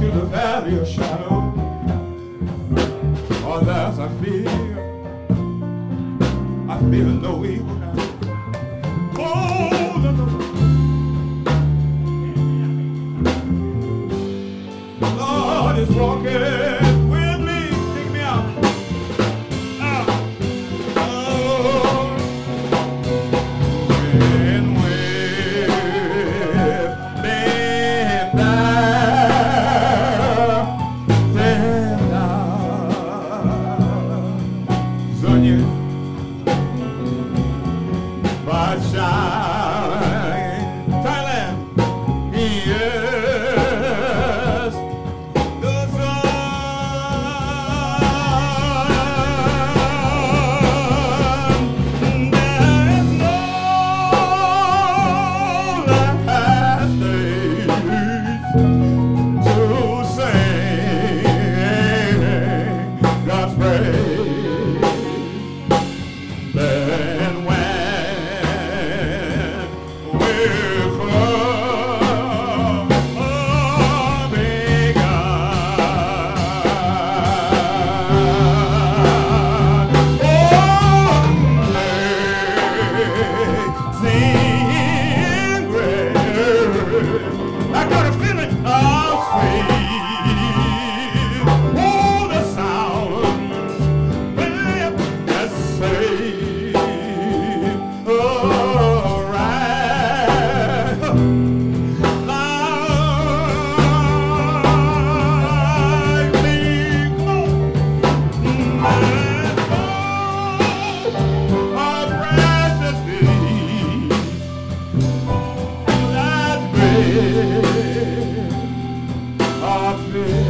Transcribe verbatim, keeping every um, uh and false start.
to the valley of shadow. Oh, thus I feel, I feel no evil now. Oh, no, no, no. Lord is walking with me. Take me out. Ah. Oh. When we've been there, then Sonia, but shine, Thailand, yes, the sun, there's no last days to sing God's praise. Then when we're from Omega, sing grace. I got a feeling of sweet, oh, the sound, well, that's safe, all right. Lively, our precious deed, that's great, our faith.